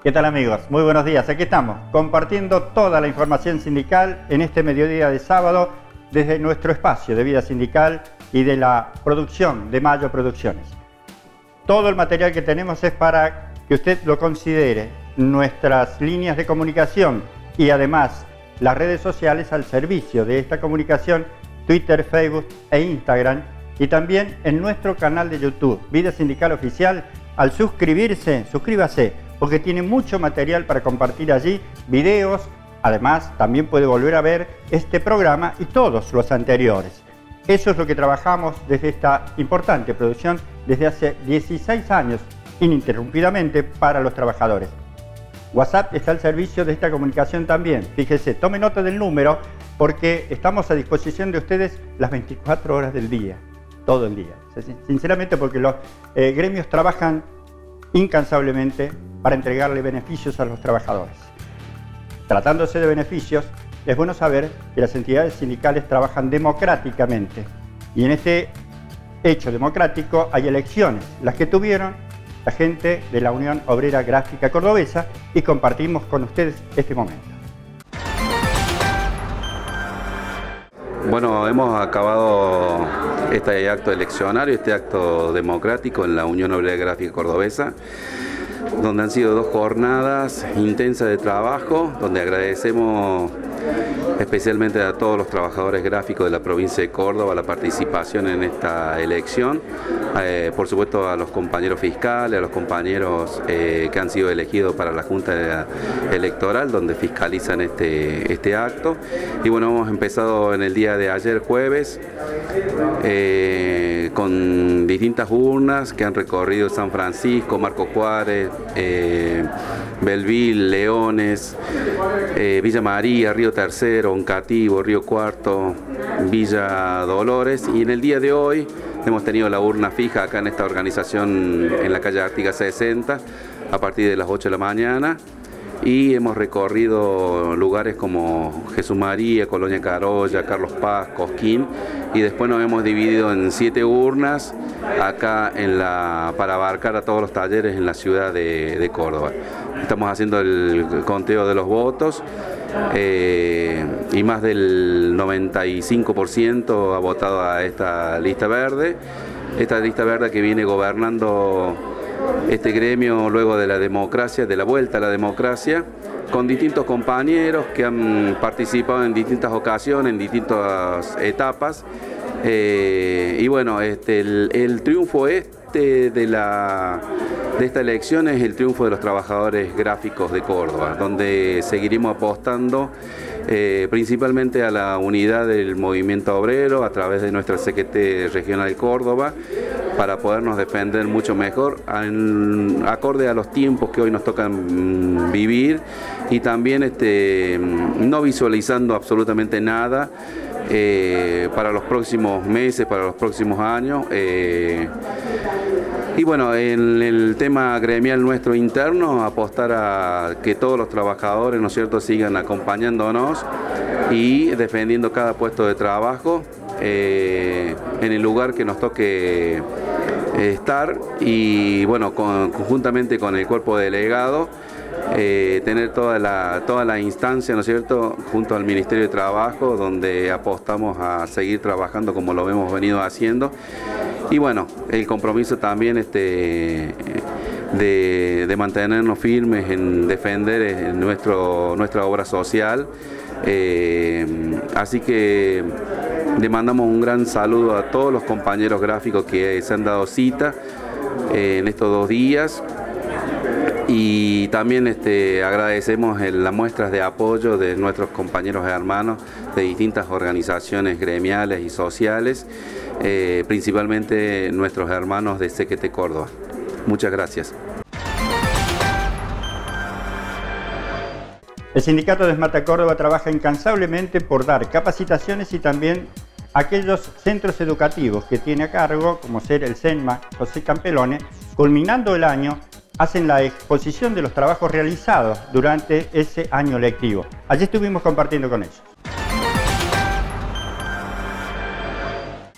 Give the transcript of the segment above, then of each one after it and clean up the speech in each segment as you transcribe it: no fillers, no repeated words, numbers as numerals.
¿Qué tal, amigos? Muy buenos días. Aquí estamos compartiendo toda la información sindical en este mediodía de sábado desde nuestro espacio de vida sindical y de la producción de Mayo Producciones. Todo el material que tenemos es para que usted lo considere, nuestras líneas de comunicación y además las redes sociales al servicio de esta comunicación, Twitter, Facebook e Instagram, y también en nuestro canal de YouTube, Vida Sindical Oficial. Al suscribirse, suscríbase, porque tiene mucho material para compartir allí, videos. Además, también puede volver a ver este programa y todos los anteriores. Eso es lo que trabajamos desde esta importante producción desde hace 16 años, ininterrumpidamente para los trabajadores. WhatsApp está al servicio de esta comunicación también. Fíjese, tome nota del número, porque estamos a disposición de ustedes las 24 horas del día, todo el día. Sinceramente, porque los gremios trabajan incansablemente para entregarle beneficios a los trabajadores. Tratándose de beneficios, es bueno saber que las entidades sindicales trabajan democráticamente, y en este hecho democrático hay elecciones, las que tuvieron la gente de la Unión Obrera Gráfica Cordobesa, y compartimos con ustedes este momento. Bueno, hemos acabado este acto eleccionario, este acto democrático en la Unión Obrera Gráfica Cordobesa, donde han sido 2 jornadas intensas de trabajo, donde agradecemos especialmente a todos los trabajadores gráficos de la provincia de Córdoba la participación en esta elección, por supuesto a los compañeros fiscales, a los compañeros que han sido elegidos para la Junta Electoral, donde fiscalizan este acto. Y bueno, hemos empezado en el día de ayer, jueves, con distintas urnas que han recorrido San Francisco, Marco Juárez, Belville, Leones, Villa María, Río Tercero, Oncativo, Río Cuarto, Villa Dolores, y en el día de hoy hemos tenido la urna fija acá en esta organización en la calle Artigas 60 a partir de las 8 de la mañana, y hemos recorrido lugares como Jesús María, Colonia Carolla, Carlos Paz, Cosquín, y después nos hemos dividido en 7 urnas acá para abarcar a todos los talleres en la ciudad de Córdoba. Estamos haciendo el conteo de los votos, y más del 95% ha votado a esta lista verde que viene gobernando este gremio luego de la democracia, de la vuelta a la democracia, con distintos compañeros que han participado en distintas ocasiones, en distintas etapas. Y bueno, el triunfo de esta elección es el triunfo de los trabajadores gráficos de Córdoba, donde seguiremos apostando principalmente a la unidad del movimiento obrero a través de nuestra CGT regional de Córdoba, para podernos defender mucho mejor, acorde a los tiempos que hoy nos tocan vivir, y también no visualizando absolutamente nada para los próximos meses, para los próximos años. Y bueno, en el tema gremial nuestro interno, apostar a que todos los trabajadores, ¿no es cierto?, sigan acompañándonos y defendiendo cada puesto de trabajo en el lugar que nos toque estar, y bueno, conjuntamente con el cuerpo delegado, tener toda la instancia, ¿no es cierto?, junto al Ministerio de Trabajo, donde apostamos a seguir trabajando como lo hemos venido haciendo. Y bueno, el compromiso también de mantenernos firmes en defender nuestra obra social. Así que le mandamos un gran saludo a todos los compañeros gráficos que se han dado cita en estos 2 días. Y también agradecemos las muestras de apoyo de nuestros compañeros y hermanos de distintas organizaciones gremiales y sociales, principalmente nuestros hermanos de CGT Córdoba. Muchas gracias. El sindicato de Esmata Córdoba trabaja incansablemente por dar capacitaciones, y también aquellos centros educativos que tiene a cargo, como ser el CENMA José Campelone, culminando el año, hacen la exposición de los trabajos realizados durante ese año lectivo. Allí estuvimos compartiendo con ellos.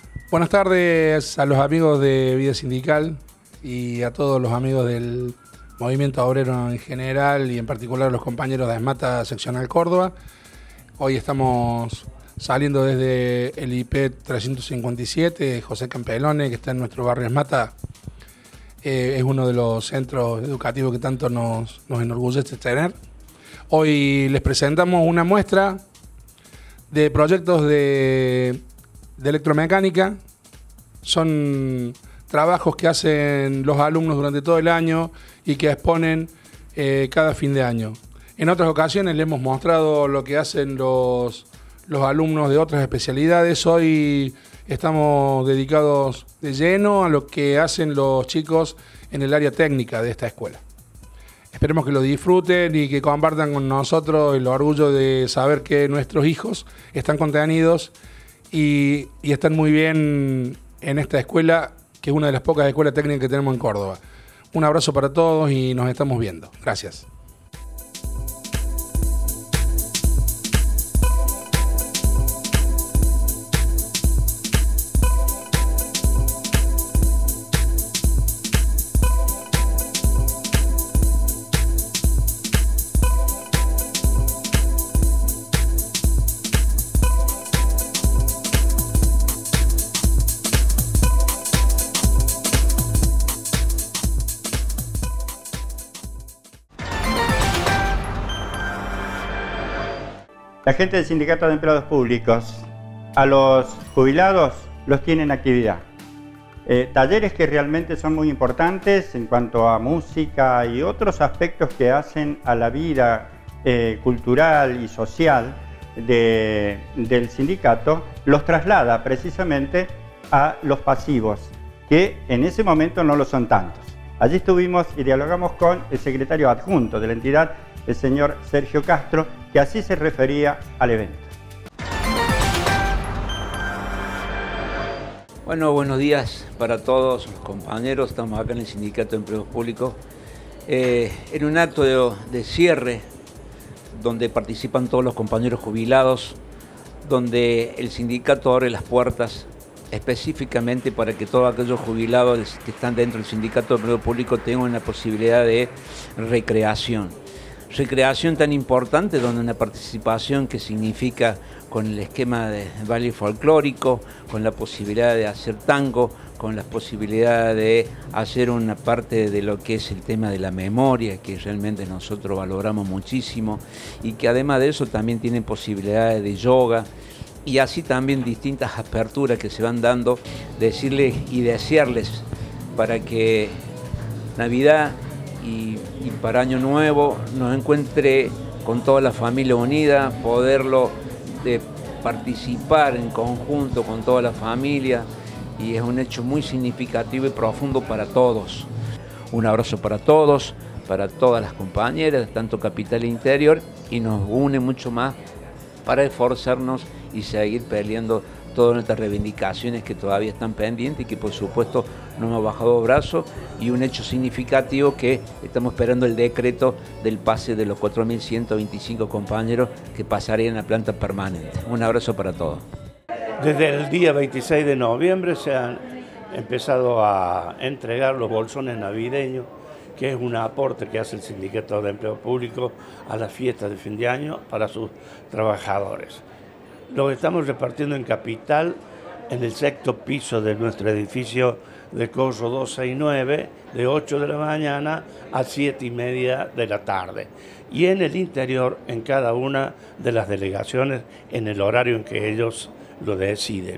Buenas tardes a los amigos de Vida Sindical y a todos los amigos del movimiento obrero en general y en particular los compañeros de ESMATA Seccional Córdoba. Hoy estamos saliendo desde el IP 357, José Campelone, que está en nuestro barrio ESMATA. Es uno de los centros educativos que tanto nos enorgullece tener. Hoy les presentamos una muestra de proyectos de electromecánica. Son trabajos que hacen los alumnos durante todo el año y que exponen cada fin de año. En otras ocasiones les hemos mostrado lo que hacen los alumnos de otras especialidades. Hoy estamos dedicados de lleno a lo que hacen los chicos en el área técnica de esta escuela. Esperemos que lo disfruten y que compartan con nosotros el orgullo de saber que nuestros hijos están contenidos y están muy bien en esta escuela, que es una de las pocas escuelas técnicas que tenemos en Córdoba. Un abrazo para todos y nos estamos viendo. Gracias. La gente del Sindicato de Empleados Públicos, a los jubilados los tiene en actividad. Talleres que realmente son muy importantes en cuanto a música y otros aspectos que hacen a la vida cultural y social del sindicato, los traslada precisamente a los pasivos, que en ese momento no lo son tantos. Allí estuvimos y dialogamos con el secretario adjunto de la entidad, el señor Sergio Castro, que así se refería al evento. Bueno, buenos días para todos los compañeros. Estamos acá en el Sindicato de Empleados Públicos en un acto de cierre donde participan todos los compañeros jubilados, donde el sindicato abre las puertas específicamente para que todos aquellos jubilados que están dentro del Sindicato de Empleados Públicos tengan una posibilidad de recreación tan importante, donde una participación que significa con el esquema de baile folclórico, con la posibilidad de hacer tango, con la posibilidad de hacer una parte de lo que es el tema de la memoria, que realmente nosotros valoramos muchísimo, y que además de eso también tienen posibilidades de yoga, y así también distintas aperturas que se van dando, decirles y desearles para que Navidad y para Año Nuevo nos encuentre con toda la familia unida, poderlo de participar en conjunto con toda la familia, y es un hecho muy significativo y profundo para todos. Un abrazo para todos, para todas las compañeras, tanto Capital e Interior, y nos une mucho más para esforzarnos y seguir peleando todas nuestras reivindicaciones que todavía están pendientes y que por supuesto no hemos bajado brazos, y un hecho significativo que estamos esperando el decreto del pase de los 4.125 compañeros que pasarían a planta permanente. Un abrazo para todos. Desde el día 26 de noviembre se han empezado a entregar los bolsones navideños, que es un aporte que hace el Sindicato de Empleo Público a las fiestas de fin de año para sus trabajadores. Los estamos repartiendo en Capital, en el sexto piso de nuestro edificio de Corso 269, de 8 de la mañana a 7:30 de la tarde. Y en el interior, en cada una de las delegaciones, en el horario en que ellos lo deciden.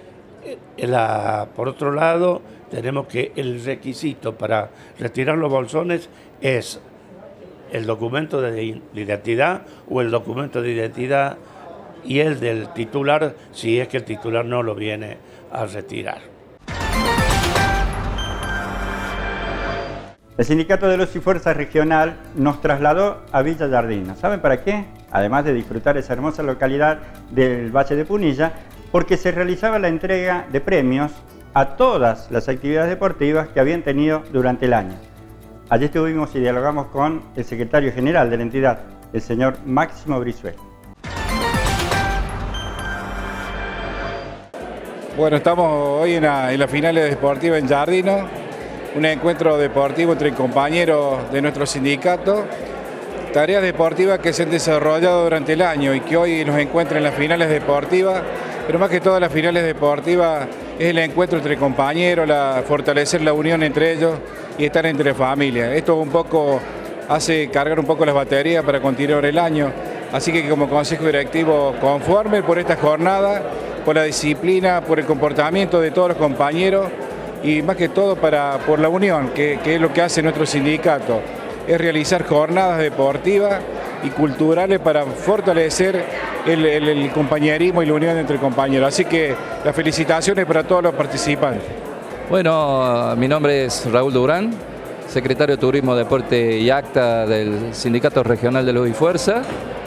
Por otro lado, tenemos que el requisito para retirar los bolsones es el documento de identidad o el documento de identidad y el del titular, si es que el titular no lo viene a retirar. El Sindicato de Luz y Fuerza Regional nos trasladó a Villa Jardino. ¿Saben para qué? Además de disfrutar esa hermosa localidad del Valle de Punilla, porque se realizaba la entrega de premios a todas las actividades deportivas que habían tenido durante el año. Allí estuvimos y dialogamos con el secretario general de la entidad, el señor Máximo Brizuela. Bueno, estamos hoy en la final deportiva en Jardino. un encuentro deportivo entre compañeros de nuestro sindicato, tareas deportivas que se han desarrollado durante el año y que hoy nos encuentran en las finales deportivas, pero más que todas las finales deportivas es el encuentro entre compañeros, fortalecer la unión entre ellos y estar entre familias. Esto un poco hace cargar un poco las baterías para continuar el año, así que como Consejo Directivo conforme por esta jornada, por la disciplina, por el comportamiento de todos los compañeros y más que todo por la unión, que es lo que hace nuestro sindicato, es realizar jornadas deportivas y culturales para fortalecer el compañerismo y la unión entre compañeros. Así que las felicitaciones para todos los participantes. Bueno, mi nombre es Raúl Durán, secretario de Turismo, Deporte y Acta del Sindicato Regional de Luz y Fuerza.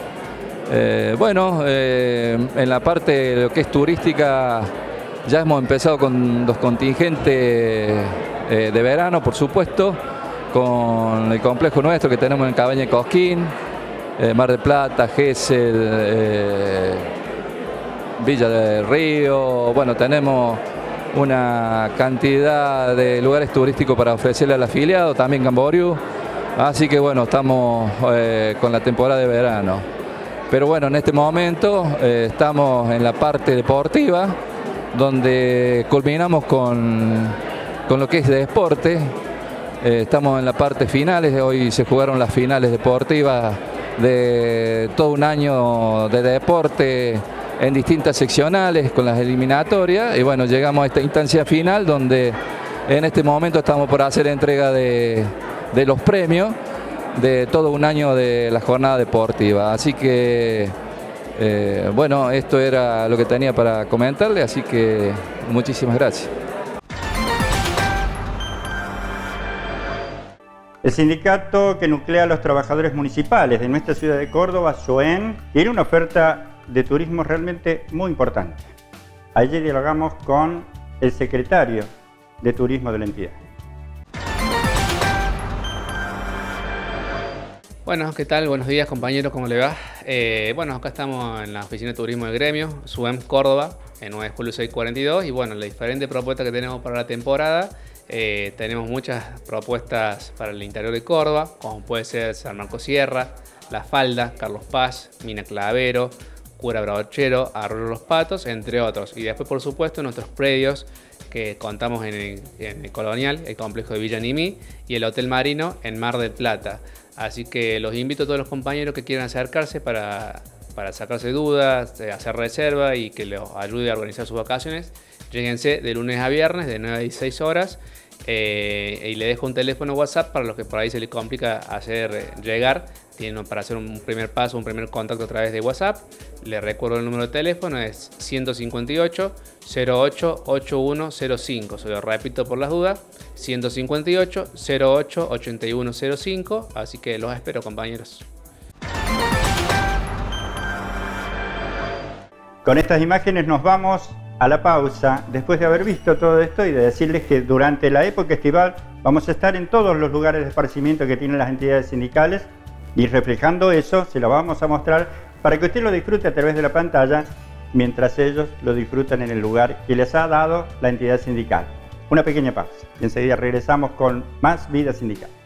En la parte de lo que es turística ya hemos empezado con los contingentes de verano, por supuesto, con el complejo nuestro que tenemos en Cabaña de Cosquín, Mar del Plata, Gesell, Villa del Río. Bueno, tenemos una cantidad de lugares turísticos para ofrecerle al afiliado, también Camboriú. Así que bueno, estamos con la temporada de verano. Pero bueno, en este momento estamos en la parte deportiva, donde culminamos con lo que es de deporte. Estamos en la parte finales, hoy se jugaron las finales deportivas de todo un año de deporte en distintas seccionales con las eliminatorias y bueno, llegamos a esta instancia final donde en este momento estamos por hacer entrega de los premios de todo un año de la jornada deportiva. Así que, bueno, esto era lo que tenía para comentarle, así que muchísimas gracias. El sindicato que nuclea a los trabajadores municipales de nuestra ciudad de Córdoba, SOEN, tiene una oferta de turismo realmente muy importante. Ayer dialogamos con el secretario de Turismo de la entidad. Bueno, ¿qué tal? Buenos días, compañeros, ¿cómo le va? Bueno, acá estamos en la oficina de turismo del gremio, SOEN Córdoba, en 9 de julio 642, y bueno, la diferente propuesta que tenemos para la temporada, tenemos muchas propuestas para el interior de Córdoba, como puede ser San Marcos Sierra, La Falda, Carlos Paz, Mina Clavero, Cura Brochero, Arroyo Los Patos, entre otros. Y después, por supuesto, nuestros predios que contamos en el Colonial, el complejo de Villa Nimí y el Hotel Marino en Mar del Plata. Así que los invito a todos los compañeros que quieran acercarse para sacarse dudas, hacer reserva y que los ayude a organizar sus vacaciones. Lléguense de lunes a viernes de 9 a 16 horas y le dejo un teléfono WhatsApp para los que por ahí se les complica hacer llegar. Tienen para hacer un primer paso, un primer contacto a través de WhatsApp. Les recuerdo el número de teléfono, es 158 08 8105. Se lo repito por las dudas, 158 08 8105. Así que los espero, compañeros. Con estas imágenes nos vamos a la pausa, después de haber visto todo esto y de decirles que durante la época estival vamos a estar en todos los lugares de esparcimiento que tienen las entidades sindicales y reflejando eso se lo vamos a mostrar para que usted lo disfrute a través de la pantalla mientras ellos lo disfrutan en el lugar que les ha dado la entidad sindical. Una pequeña pausa y enseguida regresamos con más vida sindical.